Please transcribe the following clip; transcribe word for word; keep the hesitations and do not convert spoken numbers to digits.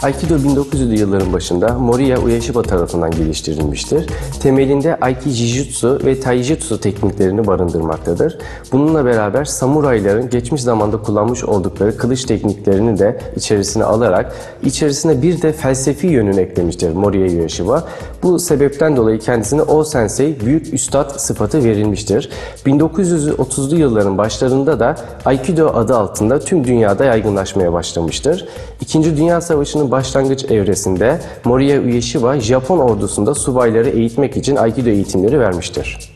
Aikido bin dokuz yüzlü yılların başında Moriya Ueshiba tarafından geliştirilmiştir. Temelinde Aiki-Jijutsu ve Taijutsu tekniklerini barındırmaktadır. Bununla beraber samurayların geçmiş zamanda kullanmış oldukları kılıç tekniklerini de içerisine alarak içerisine bir de felsefi yönünü eklemiştir Moriya Ueshiba. Bu sebepten dolayı kendisine O-Sensei, büyük üstad sıfatı verilmiştir. bin dokuz yüz otuzlu yılların başlarında da Aikido adı altında tüm dünyada yaygınlaşmaya başlamıştır. İkinci Dünya Savaşı'nın başlangıç evresinde Moriya Ueshiba, Japon ordusunda subayları eğitmek için Aikido eğitimleri vermiştir.